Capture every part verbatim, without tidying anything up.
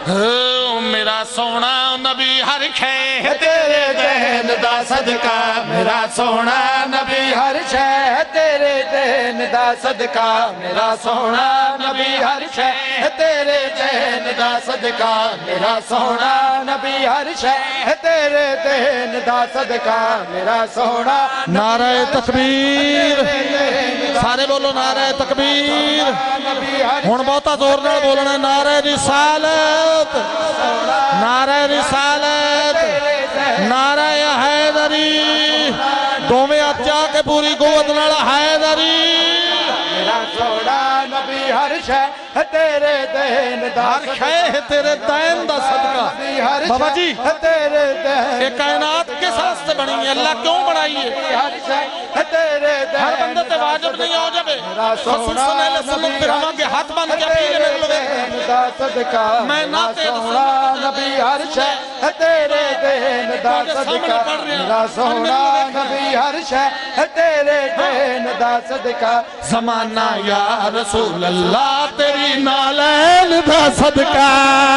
میرا سونا نبی ہر شے تیرے دین دا صدقہ میرا سونا نبی ہر شے تیرے دین دا صدقہ میرا سونا نبی ہر شے تیرے دین دا صدقہ میرا سونا نبی ہر شے تیرے دین دا صدقہ میرا سونا نعرہ تکبیر سارے بولو نعرہ تکبیر ہون بہتا زور نال بولنا نعرہ رسالت نعرہ رسالت نعرہ حیدری دومیں اچھا کے پوری قوت نال حیدری میرا سونا نبی ہر شے تیرے دین دا ہر شے تیرے دین دا صدقہ بابا جی تیرے دین یہ کائنات کس راستے بنی ہے اللہ کیوں بنائی ہے ہر شے تیرے دین ہر بندہ تے واجب نہیں ہو جبے رسول صلی اللہ علیہ وسلم پھر ہماں کے ہاتھ بند کیا پیلے میں لوگے دا صدقہ میں ناتے سونا نبی ہر شے تیرے دین دا صدقہ میرا سونا نبی ہر شے تیرے دین دا صدقہ زمانہ یا رسول اللہ تیری نالین دا صدقہ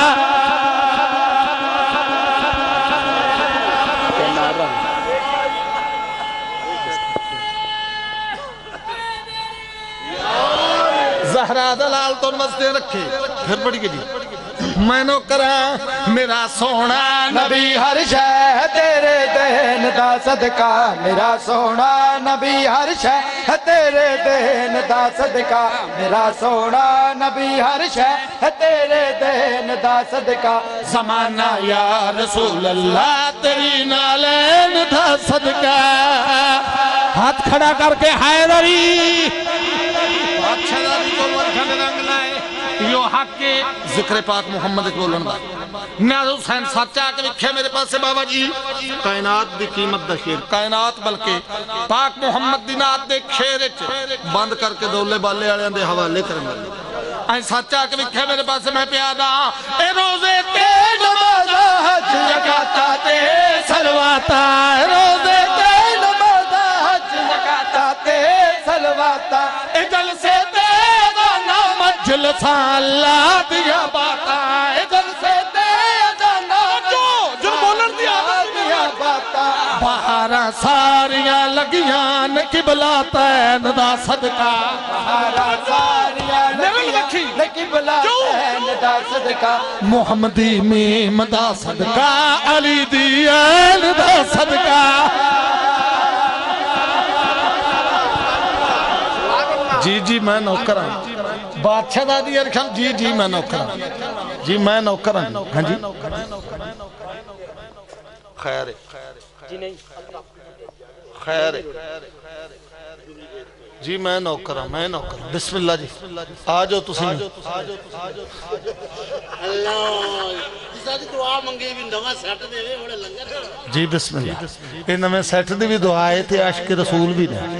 زہرہ دلال تو نمستے رکھے پھر پڑھی گئی جی میں نو کرا میرا سونا نبی ہر شے تیرے دین دا صدقہ میرا سونا نبی ہر شے تیرے دین دا صدقہ میرا سونا نبی ہر شے تیرے دین دا صدقہ زمانہ یا رسول اللہ تیری نالین دا صدقہ ہاتھ کھڑا کر کے حیدری اچھا داری کو ورکھن رنگ لائے یو حق کے ذکر پاک محمد اقبولن دا نیاز حسین سچا کے لکھے میرے پاس سے بابا جی کائنات دی قیمت دا شیر کائنات بلکہ پاک محمد دی نات دے کھیرے بند کر کے دولے بالے آلے اندے حوالے کرنے آئیں سچا کے لکھے میرے پاس سے میں پیادا اے روزے تے نمازہ حج زکاتا تے سلواتا اے روزے تے نمازہ حج زکاتا تے سلواتا اے جلسے تے دانا مجلسا اللہ دیا باتا اے جلسے تے دانا جو جو بولن دیا دیا باتا بہارا ساریاں لگیاں قبلہ تین دا صدقہ بہارا ساریاں لگیاں قبلہ تین دا صدقہ محمدی میم دا صدقہ علی دین دا صدقہ جی جی میں نوکران بادشاہ دادی ارکھم جی جی میں نوکران جی میں نوکران ہاں جی خیر خیر جی میں نوکران میں نوکران بسم اللہ جی آجو تسی جی بسم اللہ انہوں میں سیٹ دی بھی دعائے تھے عشق رسول بھی نہیں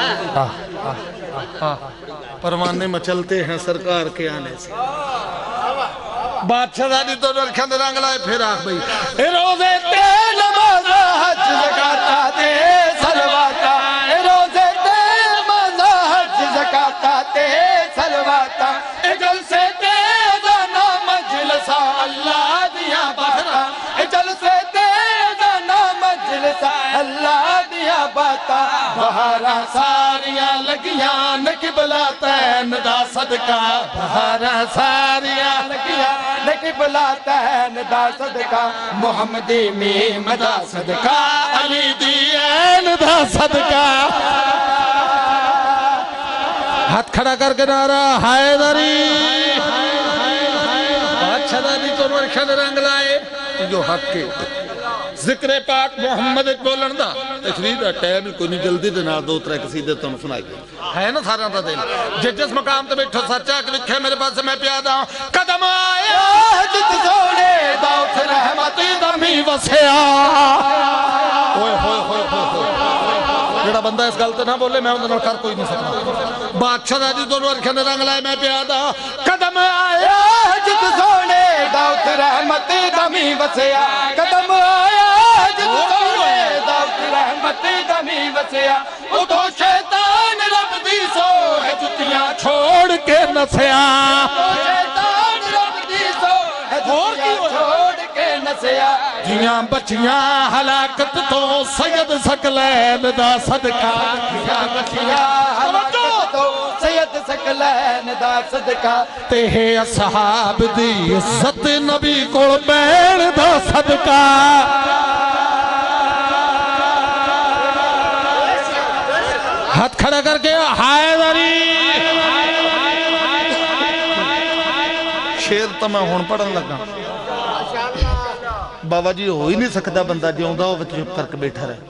پروانے مچلتے ہیں سرکار کے آنے سے بادشاہ دادی تو رکھن رنگ لائے پھر آخ بھئی اے روزے تے نمازہ حج زکاتا تے سلواتا اے روزے تے نمازہ حج زکاتا تے سلواتا اے جلسے تے دانا مجلسا اللہ دیا باتا اے جلسے تے دانا مجلسا اللہ دیا باتا بہارا ساریاں لگیاں قبلہ تین دا صدقہ بہارا ساریاں لگیاں قبلہ تین دا صدقہ محمدی میم دا صدقہ علی دین دا صدقہ ہاتھ کھڑا کر کے نعرہ حیدری اچھا دادی تو مرکھن رنگ لائے جو حق کے ذکر پاک محمد اقبولن دا تشریح دا ٹائم کوئی نہیں جلدی دے نال دو ترے قصیدے تم سنائی گئے ہے نا سارا دا دل جس جس مقام تے بیٹھو سچا کہ لکھے میرے پاس سے میں پیادا ہوں قدم آیا جت زوڑے داؤت رحمتی دمی وسیا ہوئے ہوئے ہوئے ہوئے جڑا بندہ اس گلتے نہ بولے میں اندر کر کوئی نہیں سکتا بادشاہ دا جی دونوں ارکھنے رنگ لائے میں پیادا قدم آیا جت زوڑے داؤت رحمتی دمی وسیا قدم آیا دمی وسیا ادھو شیطان رب دی سو ہے جتیاں چھوڑ کے نسیا شیطان رب دی سو ہے جتیاں نسیا جیاں بچیاں ہلاکت تو سید سکلین دا صدقہ جیاں بچیاں ہلاکت تو سید سکلین دا صدقہ تے ہے اصحاب دی عزت نبی کو بین دا صدقہ ہاتھ کھڑا کر کے حیدری شیر تو میں ہون پڑھن لگا بابا جی ہو ہی نہیں سکتا بندہ جیوں دا ہو چپ کر کے بیٹھا رہے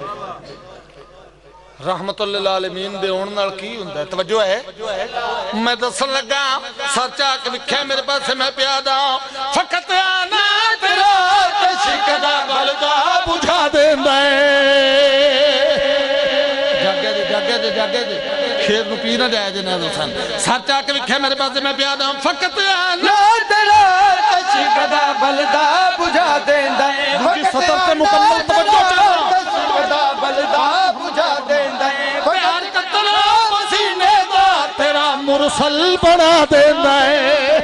رحمت اللہ العالمین دے ہون نال کی ہوندا ہے توجہ ہے میں دسن لگا سچا کہ وکھے میرے پاس میں پیادا فقط آنا تیرا تشکدا بلدا بجھا دیندا ہے جاگے دے جاگے دے جاگے دے شیر نو پی نہ جائے جے نہ دوسن سچا کہ وکھے میرے پاس میں پیادا فقط آنا تیرا تشکدا بلدا بجھا دیندا ہے مجھے سطر سے مکمل توجہ چاہتا تشکدا بلدا بجھا دیندا ہے پیار کتنا پسینے دا تیرا مرسل بنا دینا ہے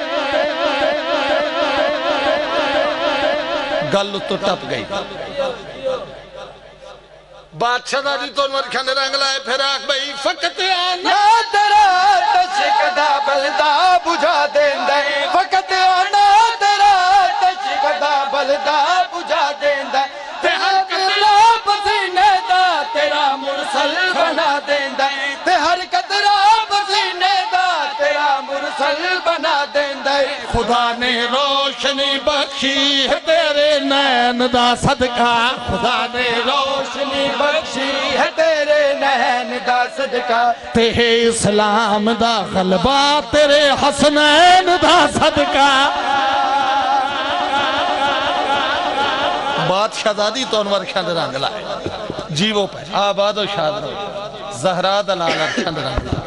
گل تو ٹپ گئی بادشاہ دا جی تو انور کھانے رنگ لائے پھر آکھ بھئی فقط آنا تیرا تشکدا بلدا بجھا دیندا ہے فقط آنا تیرا تشکدا بلدا بجھا دیندا ہے تے ہر قطرہ پسینے دا تیرا مرسل بنا دیندا ہے تے ہر قطرہ پسینے دا تیرا مرسل بنا دیندا ہے خدا نے روشنی بخشی ہے تیرے نین دا صدقہ خدا نے روشنی بخشی ہے تیرے نین دا صدقہ تے اسلام دا غلبہ تیرے حسنین دا صدقہ بات شہزادی تو انور کھند رنگ لائے جیوو پر آباد و شاد رو زہرہ دلالت کھند رنگ لائے